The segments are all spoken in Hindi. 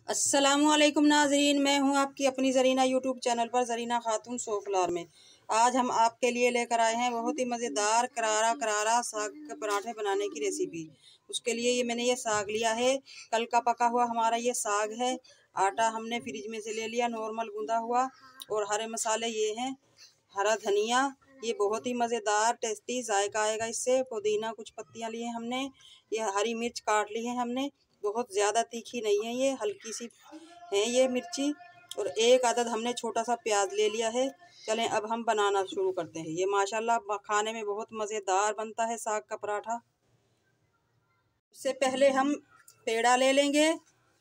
अस्सलामुअलैकुम नाज़रीन, मैं हूं आपकी अपनी ज़रीना यूट्यूब चैनल पर ज़रीना खातून सोफलार में। आज हम आपके लिए लेकर आए हैं बहुत ही मज़ेदार करारा करारा साग के पराठे बनाने की रेसिपी। उसके लिए मैंने ये साग लिया है, कल का पका हुआ हमारा ये साग है। आटा हमने फ्रिज में से ले लिया नॉर्मल गूंदा हुआ, और हरे मसाले ये हैं, हरा धनिया, ये बहुत ही मज़ेदार टेस्टी जायका आएगा इससे। पुदीना कुछ पत्तियाँ लिए हमने, ये हरी मिर्च काट ली है हमने, बहुत ज़्यादा तीखी नहीं है ये, हल्की सी है ये मिर्ची, और एक अदद हमने छोटा सा प्याज ले लिया है। चलें अब हम बनाना शुरू करते हैं। ये माशाल्लाह खाने में बहुत मज़ेदार बनता है साग का पराठा। इससे पहले हम पेड़ा ले लेंगे,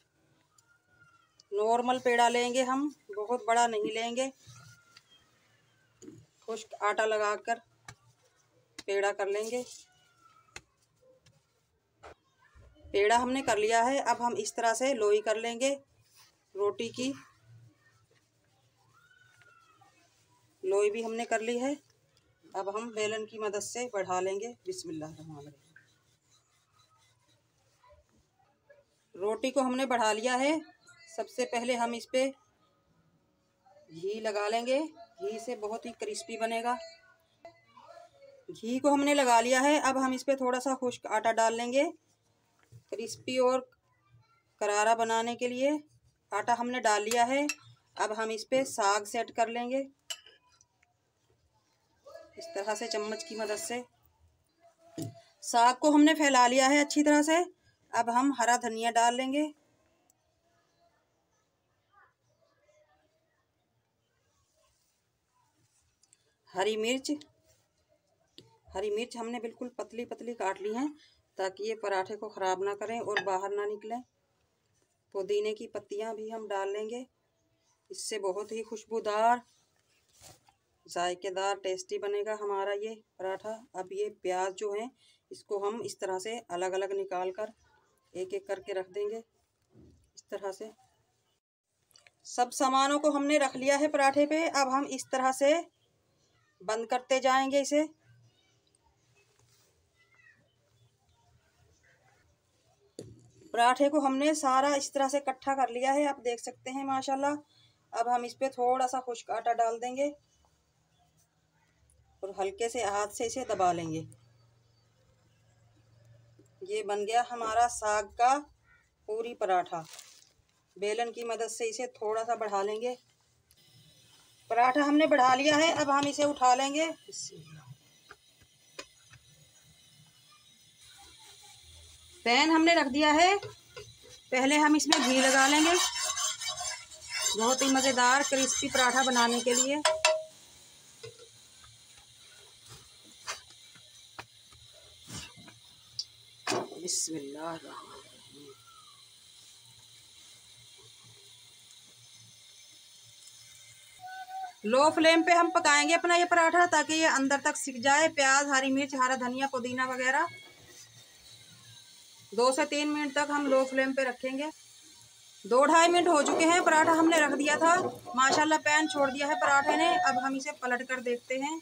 नॉर्मल पेड़ा लेंगे हम, बहुत बड़ा नहीं लेंगे। खुश्क आटा लगाकर पेड़ा कर लेंगे। पेड़ा हमने कर लिया है, अब हम इस तरह से लोई कर लेंगे रोटी की। लोई भी हमने कर ली है, अब हम बेलन की मदद से बढ़ा लेंगे। बिस्मिल्लाहिर्रहमानिर्रहीम। रोटी को हमने बढ़ा लिया है। सबसे पहले हम इस पे घी लगा लेंगे, घी से बहुत ही क्रिस्पी बनेगा। घी को हमने लगा लिया है, अब हम इस पे थोड़ा सा खुश्क आटा डाल लेंगे क्रिस्पी और करारा बनाने के लिए। आटा हमने डाल लिया है, अब हम इस पे साग सेट कर लेंगे इस तरह से चम्मच की मदद से। साग को हमने फैला लिया है अच्छी तरह से। अब हम हरा धनिया डाल लेंगे, हरी मिर्च हमने बिल्कुल पतली पतली काट ली हैं ताकि ये पराठे को ख़राब ना करें और बाहर ना निकलें। पुदीने की पत्तियां भी हम डाल लेंगे, इससे बहुत ही खुशबूदार जायकेदार टेस्टी बनेगा हमारा ये पराठा। अब ये प्याज जो है इसको हम इस तरह से अलग अलग निकाल कर एक एक करके रख देंगे इस तरह से। सब सामानों को हमने रख लिया है पराठे पे। अब हम इस तरह से बंद करते जाएंगे इसे। पराठे को हमने सारा इस तरह से इकट्ठा कर लिया है, आप देख सकते हैं माशाल्लाह। अब हम इस पे थोड़ा सा खुश्क आटा डाल देंगे और हल्के से हाथ से इसे दबा लेंगे। ये बन गया हमारा साग का पूरी पराठा। बेलन की मदद से इसे थोड़ा सा बढ़ा लेंगे। पराठा हमने बढ़ा लिया है, अब हम इसे उठा लेंगे। पैन हमने रख दिया है, पहले हम इसमें घी लगा लेंगे बहुत ही मज़ेदार क्रिस्पी पराठा बनाने के लिए। बिस्मिल्लाहिर्रहमानिर्रहीम। लो फ्लेम पे हम पकाएंगे अपना ये पराठा ताकि ये अंदर तक सिक जाए। प्याज, हरी मिर्च, हरा धनिया, पुदीना वगैरह 2 से 3 मिनट तक हम लो फ्लेम पे रखेंगे। 2-2.5 मिनट हो चुके हैं, पराठा हमने रख दिया था, माशाल्लाह पैन छोड़ दिया है पराठे ने। अब हम इसे पलट कर देखते हैं।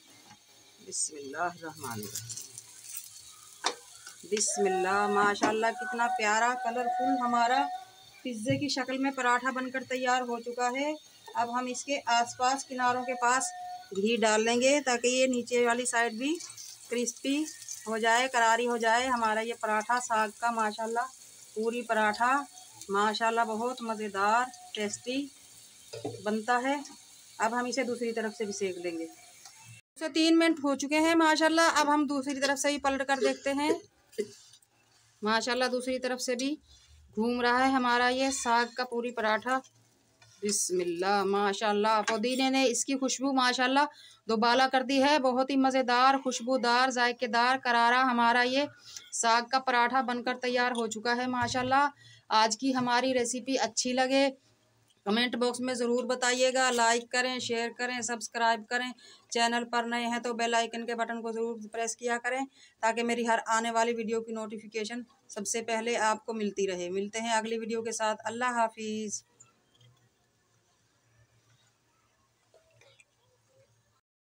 बिस्मिल्लाह, माशाल्लाह कितना प्यारा कलरफुल हमारा पिज्ज़े की शक्ल में पराठा बनकर तैयार हो चुका है। अब हम इसके आसपास किनारों के पास घी डाल लेंगे ताकि ये नीचे वाली साइड भी क्रिस्पी हो जाए, करारी हो जाए हमारा ये पराठा साग का। माशाल्लाह पूरी पराठा माशाल्लाह बहुत मज़ेदार टेस्टी बनता है। अब हम इसे दूसरी तरफ से भी सेक लेंगे। 2 से 3 मिनट हो चुके हैं माशाल्लाह। अब हम दूसरी तरफ से ही पलट कर देखते हैं। माशाल्लाह दूसरी तरफ से भी घूम रहा है हमारा ये साग का पूरी पराठा। बिस्मिल्लाह, माशाल्लाह पुदीने ने इसकी खुशबू माशाल्लाह दोबाला कर दी है। बहुत ही मज़ेदार, खुशबूदार, जायकेदार, करारा हमारा ये साग का पराठा बनकर तैयार हो चुका है माशाल्लाह। आज की हमारी रेसिपी अच्छी लगे कमेंट बॉक्स में ज़रूर बताइएगा। लाइक करें, शेयर करें, सब्सक्राइब करें। चैनल पर नए हैं तो बेल आइकन के बटन को ज़रूर प्रेस किया करें ताकि मेरी हर आने वाली वीडियो की नोटिफिकेशन सबसे पहले आपको मिलती रहे। मिलते हैं अगली वीडियो के साथ। अल्लाह हाफिज़।